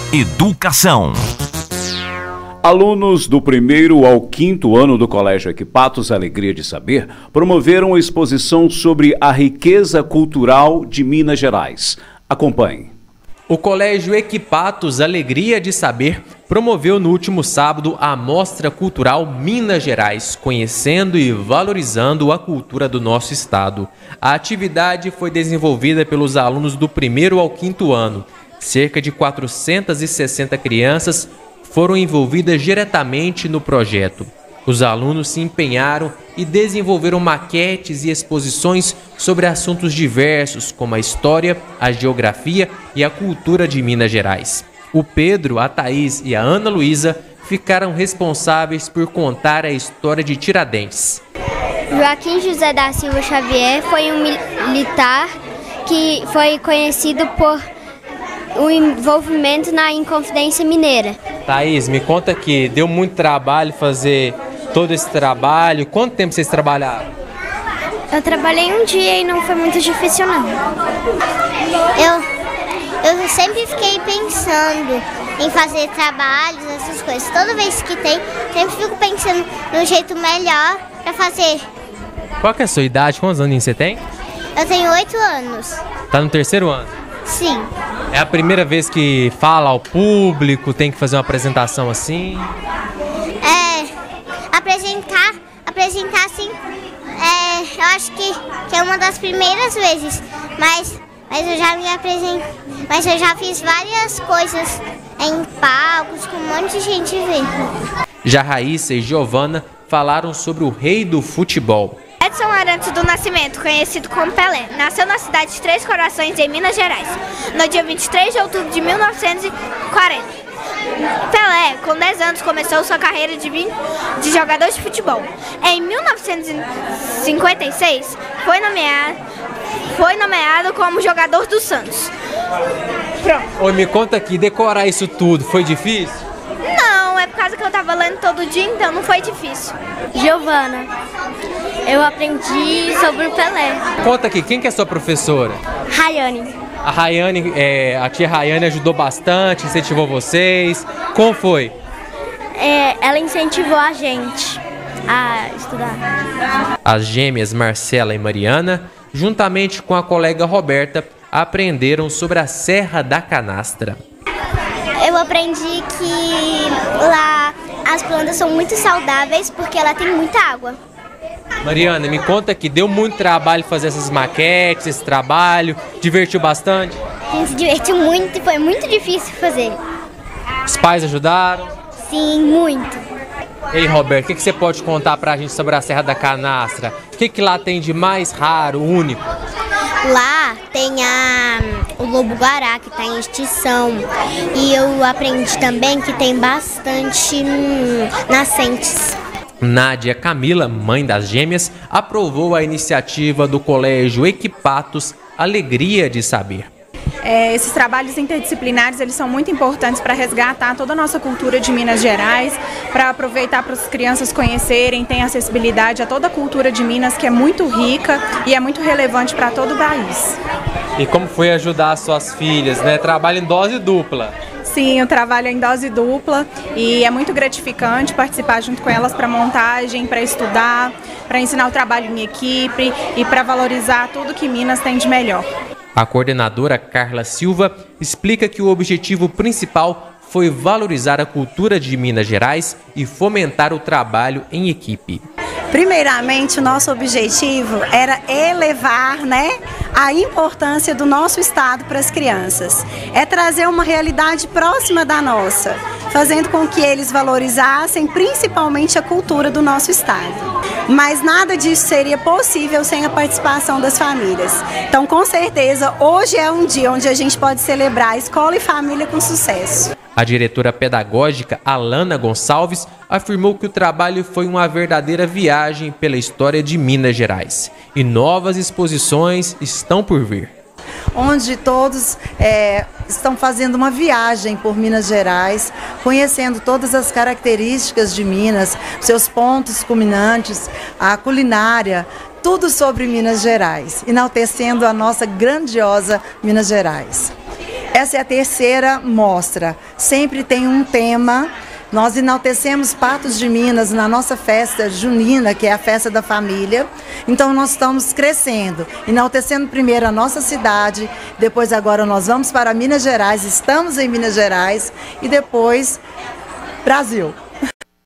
Educação. Alunos do 1º ao 5º ano do Colégio Equipatos Alegria de Saber promoveram uma exposição sobre a riqueza cultural de Minas Gerais. Acompanhe. O Colégio Equipatos Alegria de Saber promoveu no último sábado a Mostra Cultural Minas Gerais, conhecendo e valorizando a cultura do nosso estado. A atividade foi desenvolvida pelos alunos do 1º ao 5º ano. Cerca de 460 crianças foram envolvidas diretamente no projeto. Os alunos se empenharam e desenvolveram maquetes e exposições sobre assuntos diversos, como a história, a geografia e a cultura de Minas Gerais. O Pedro, a Thaís e a Ana Luísa ficaram responsáveis por contar a história de Tiradentes. Joaquim José da Silva Xavier foi um militar que foi conhecido por o envolvimento na Inconfidência Mineira. Thaís, me conta que deu muito trabalho fazer todo esse trabalho. Quanto tempo vocês trabalharam? Eu trabalhei um dia e não foi muito difícil, não. Eu sempre fiquei pensando em fazer trabalhos, essas coisas. Toda vez que tem, sempre fico pensando num jeito melhor para fazer. Qual que é a sua idade? Quantos anos você tem? Eu tenho 8 anos. Tá no 3º ano? Sim. É a primeira vez que fala ao público, tem que fazer uma apresentação assim? Apresentar assim, eu acho que é uma das primeiras vezes, mas eu já fiz várias coisas em palcos com um monte de gente vendo. Já Raíssa e Giovana falaram sobre o rei do futebol. Edson Arantes do Nascimento, conhecido como Pelé, nasceu na cidade de Três Corações, em Minas Gerais, no dia 23 de outubro de 1940. Pelé, com 10 anos, começou sua carreira de jogador de futebol. Em 1956, foi nomeado como jogador do Santos. Pronto. Oi, me conta aqui, decorar isso tudo foi difícil? Não, é por causa que eu tava lendo todo dia, então não foi difícil. Giovana, eu aprendi sobre o Pelé. Conta aqui, quem que é sua professora? Rayane. A Rayane, a tia Rayane ajudou bastante, incentivou vocês. Como foi? Ela incentivou a gente a estudar. As gêmeas Marcela e Mariana, juntamente com a colega Roberta, aprenderam sobre a Serra da Canastra. Eu aprendi que lá as plantas são muito saudáveis porque ela tem muita água. Mariana, me conta que deu muito trabalho fazer essas maquetes, esse trabalho, divertiu bastante? A gente se divertiu muito e foi muito difícil fazer. Os pais ajudaram? Sim, muito. E aí, Roberto, o que você pode contar pra gente sobre a Serra da Canastra? O que lá tem de mais raro, único? Lá tem o lobo-guará, que está em extinção. E eu aprendi também que tem bastante nascentes. Nádia Camila, mãe das gêmeas, aprovou a iniciativa do Colégio Equipatos Alegria de Saber. Esses trabalhos interdisciplinares eles são muito importantes para resgatar toda a nossa cultura de Minas Gerais, para aproveitar para as crianças conhecerem, ter acessibilidade a toda a cultura de Minas, que é muito rica e é muito relevante para todo o país. E como foi ajudar as suas filhas, né? Trabalho em dose dupla. Sim, eu trabalho em dose dupla e é muito gratificante participar junto com elas para montagem, para estudar, para ensinar o trabalho em equipe e para valorizar tudo que Minas tem de melhor. A coordenadora Carla Silva explica que o objetivo principal foi valorizar a cultura de Minas Gerais e fomentar o trabalho em equipe. Primeiramente, o nosso objetivo era elevar, a importância do nosso estado para as crianças. É trazer uma realidade próxima da nossa, fazendo com que eles valorizassem principalmente a cultura do nosso estado. Mas nada disso seria possível sem a participação das famílias. Então, com certeza, hoje é um dia onde a gente pode celebrar a escola e família com sucesso. A diretora pedagógica Alana Gonçalves afirmou que o trabalho foi uma verdadeira viagem pela história de Minas Gerais e novas exposições estão por vir. Onde todos estão fazendo uma viagem por Minas Gerais, conhecendo todas as características de Minas, seus pontos culminantes, a culinária, tudo sobre Minas Gerais, enaltecendo a nossa grandiosa Minas Gerais. Essa é a terceira mostra. Sempre tem um tema. Nós enaltecemos Patos de Minas na nossa festa junina, que é a festa da família. Então nós estamos crescendo, enaltecendo primeiro a nossa cidade, depois agora nós vamos para Minas Gerais, estamos em Minas Gerais e depois Brasil.